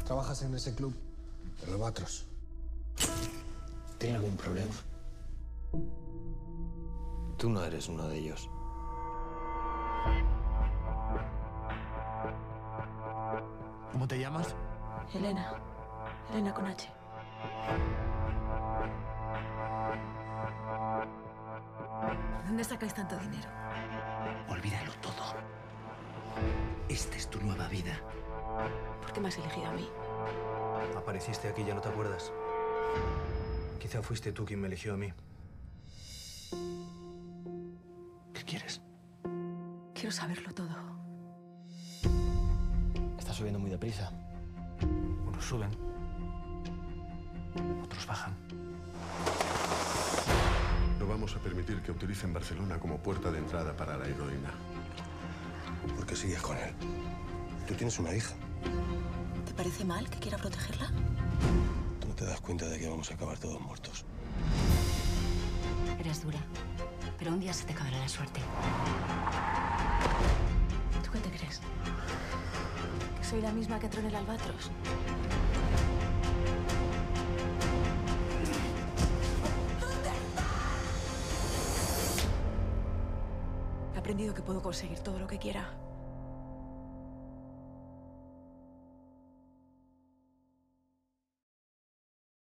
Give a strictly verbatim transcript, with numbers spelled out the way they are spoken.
Trabajas en ese club, el Albatros. ¿Tiene algún problema? Tú no eres uno de ellos. ¿Cómo te llamas? Elena. Elena con H. ¿Dónde sacáis tanto dinero? Olvídalo todo. Esta es tu nueva vida. ¿Por qué me has elegido a mí? Apareciste aquí y ya no te acuerdas. Quizá fuiste tú quien me eligió a mí. ¿Qué quieres? Quiero saberlo todo. Estás subiendo muy deprisa. Unos suben, otros bajan. No vamos a permitir que utilicen Barcelona como puerta de entrada para la heroína. ¿Por qué sigues con él? Tú tienes una hija. ¿Te parece mal que quiera protegerla? ¿Tú no te das cuenta de que vamos a acabar todos muertos? Eres dura, pero un día se te acabará la suerte. ¿Tú qué te crees? ¿Que soy la misma que entró en el Albatros? He aprendido que puedo conseguir todo lo que quiera.